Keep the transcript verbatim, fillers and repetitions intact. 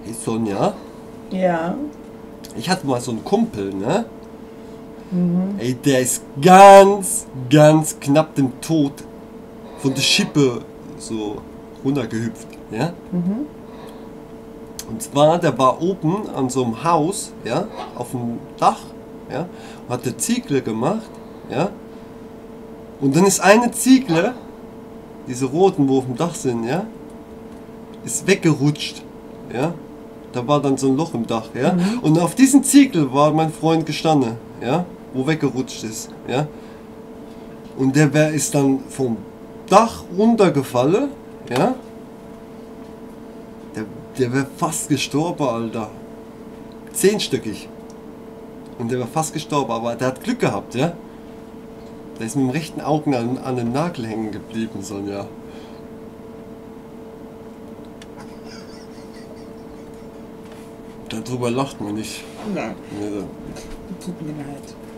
Hey Sonja, Ja. ich hatte mal so einen Kumpel, ne? Ey, der ist ganz, ganz knapp dem Tod von der Schippe so runtergehüpft, ja? Und zwar, der war oben an so einem Haus, ja, auf dem Dach, ja, und hat eine Ziegel gemacht, ja. Und dann ist eine Ziegel, diese roten, wo auf dem Dach sind, ja, ist weggerutscht, ja. Da war dann so ein Loch im Dach, ja. Mhm. Und auf diesen Ziegel war mein Freund gestanden, ja, wo weggerutscht ist, ja. Und der wär, ist dann vom Dach runtergefallen, ja. Der, der wäre fast gestorben, Alter. Zehnstöckig. Und der war fast gestorben, aber der hat Glück gehabt, ja. Der ist mit dem rechten Auge an, an den Nagel hängen geblieben, Sonja. Darüber lacht man nicht. Nein, Nee, tut mir leid.